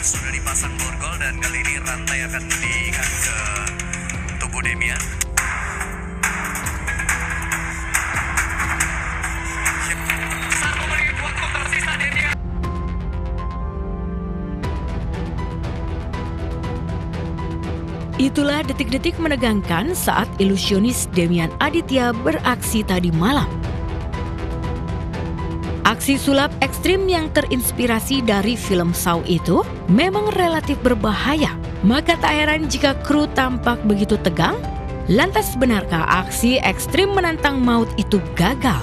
sudah dipasang borgol dan kali ini rantai akan diikat ke tubuh Demian. Itulah detik-detik menegangkan saat ilusionis Demian Aditya beraksi tadi malam. Aksi sulap ekstrim yang terinspirasi dari film Saw itu memang relatif berbahaya. Maka tak heran jika kru tampak begitu tegang. Lantas benarkah aksi ekstrim menantang maut itu gagal?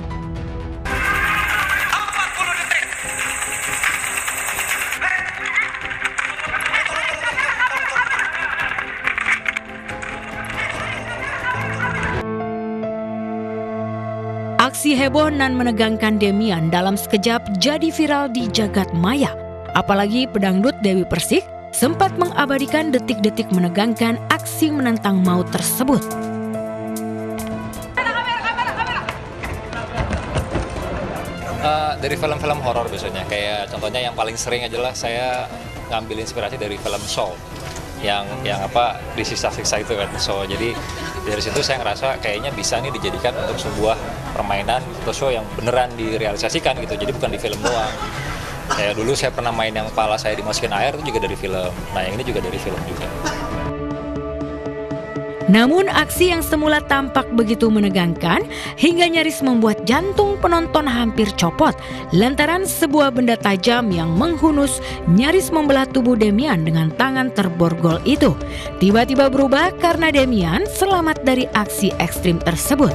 Aksi heboh nan menegangkan Demian dalam sekejap jadi viral di jagat maya. Apalagi pedangdut Dewi Persik sempat mengabadikan detik-detik menegangkan aksi menantang maut tersebut. Dari film-film horor biasanya, kayak contohnya yang paling sering adalah saya ngambil inspirasi dari film Saw yang disiksa-siksa itu kan. So jadi dari situ saya ngerasa kayaknya bisa nih dijadikan untuk sebuah permainan atau show yang beneran direalisasikan gitu, jadi bukan di film doang. Kayak dulu saya pernah main yang kepala saya dimasukin air, itu juga dari film. Nah yang ini juga dari film juga. Namun aksi yang semula tampak begitu menegangkan hingga nyaris membuat jantung penonton hampir copot lantaran sebuah benda tajam yang menghunus nyaris membelah tubuh Demian dengan tangan terborgol itu tiba-tiba berubah karena Demian selamat dari aksi ekstrim tersebut.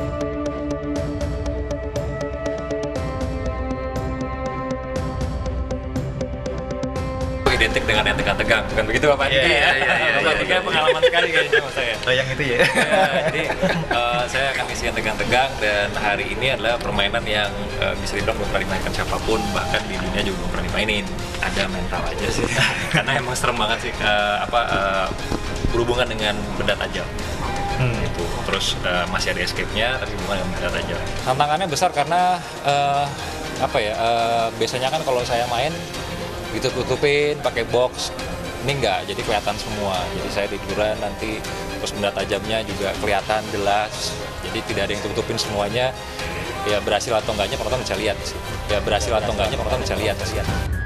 Identik dengan yang tegang-tegang, bukan begitu Bapak? Iya. Pengalaman sekali kayaknya sama saya. Yang itu ya. Jadi saya akan isi yang tegang-tegang dan hari ini adalah permainan yang bisa dibilang belum pernah dimainkan siapapun, bahkan di dunia juga belum pernah dimainin. Ada mental aja sih, karena emang serem banget sih berhubungan dengan benda tajam. Itu terus masih ada escape-nya, tapi berhubungan dengan benda tajam. Tantangannya besar karena biasanya kan kalau saya main tutupin pakai box, ini enggak, jadi kelihatan semua. Jadi saya tiduran nanti terus benda tajamnya juga kelihatan jelas, jadi tidak ada yang tutupin semuanya. Ya berhasil atau enggaknya penonton bisa lihat sih.